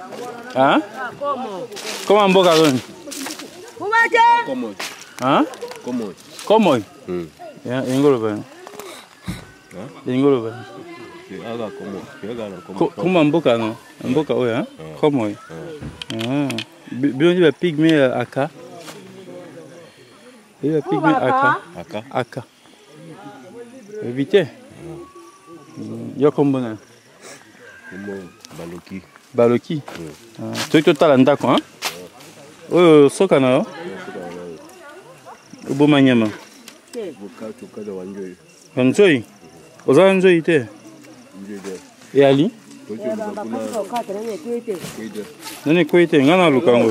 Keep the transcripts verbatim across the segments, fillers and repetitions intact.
Hein? Comment mboka gani? Comment? Hein? Comment? Comment? Hmm. Ya, ingolo ba. Hein? Ingolo ba. Aga comment? Comment mboka no? Mboka oya, hein? Comment? Ah. Bien dit la pygmée aka. Et la pygmée aka. Aka? Aka. Vite. Yo kombona. Comment? Baloki. Baloki. Tu es total ndako, hein? Oh, soka na yo. Ubo manyama. Bokato kada wanjoi. Wanjoi. Oza wanjoi te. Njede. E ali? Nani kwete ngana lukango.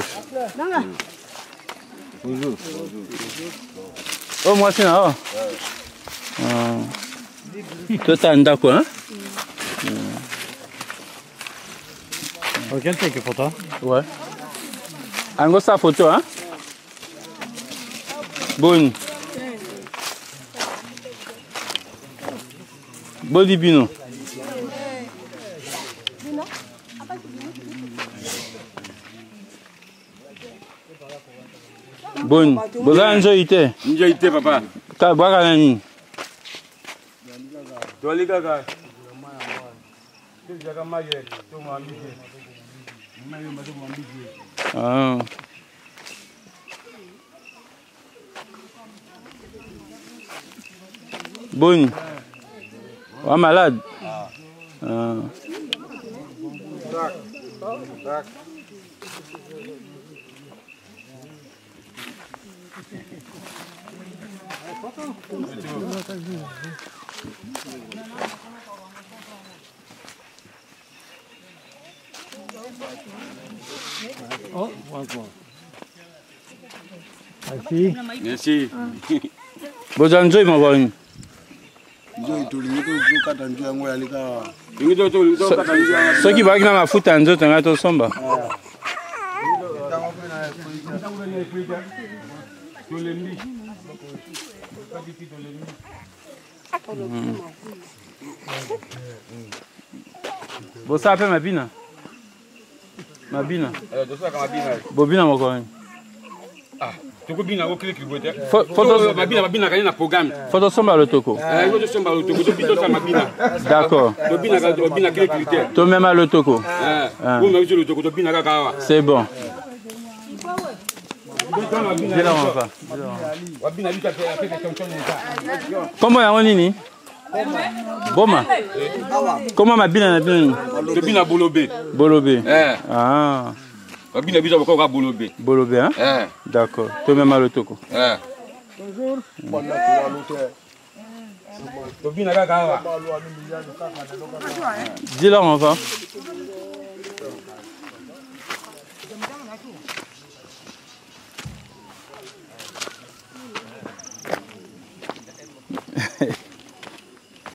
Bonjour. Oh moi c'est là. Ah. Total ndako, hein? Ok, take a photo. Ouais. Ango sa photo, hein? Bon. Bodi bino. Bon. Boza enjoy te. Enjoy te papa. Ta baka nani? Toli gaga. Tu jaga maye, tu mambije. Maye madu mambije. Ah. Bon. Wa malade. Ah. Ah. Tak. Tak. Oh, once more. Merci. Merci. Boza enjoy ma boni. Enjoy to limito to kata enjoy yango yalika. Limito to to kata enjoy. Soki baki na mafuta nzoto ngato somba. Bosa pe mabina. Mabina. Eh, dosa kama bina. Bobina moko. Ah, toko bina ko click bote. Photo mabina mabina kali na programme. Photo somba le toko. Eh, yo somba le toko, to bito sa mabina. D'accord. To bina ka to bina click click. To même le toko. Eh, wo me uzo le toko to bina ka kawa. C'est bon. Comment ya nini? Boma. Comment mabina na bino? To bina bolobe. Bolobe. Eh. Ah. Mabina biso ko ka bolobe. Bolobe hein? Eh. D'accord. To même le toko. Eh. Bonjour. To bina ka kawa. Dis-leur enfin.